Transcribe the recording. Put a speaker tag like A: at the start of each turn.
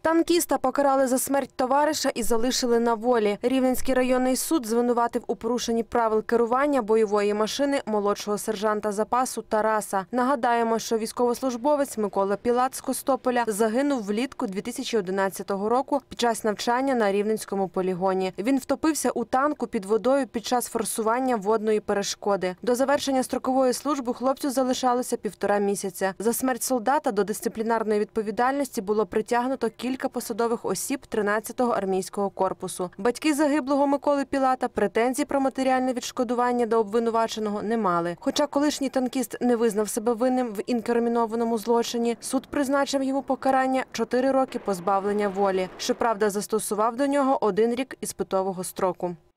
A: Танкіста покарали за смерть товариша і залишили на волі. Рівненський районний суд звинуватив у порушенні правил керування бойової машини молодшого сержанта запасу Тараса. Нагадаємо, що військовослужбовець Микола Пілат з Костополя загинув влітку 2011 року під час навчання на Рівненському полігоні. Він втопився у танку під водою під час форсування водної перешкоди. До завершення строкової служби хлопцю залишалося 1,5 місяця. За смерть солдата до дисциплінарної відповідальності було притягнуто кілька посадових осіб 13-го армійського корпусу. Батьки загиблого Миколи Пілата претензій про матеріальне відшкодування до обвинуваченого не мали. Хоча колишній танкіст не визнав себе винним в інкримінованому злочині, суд призначив йому покарання 4 роки позбавлення волі. Щоправда, застосував до нього 1 рік іспитового строку.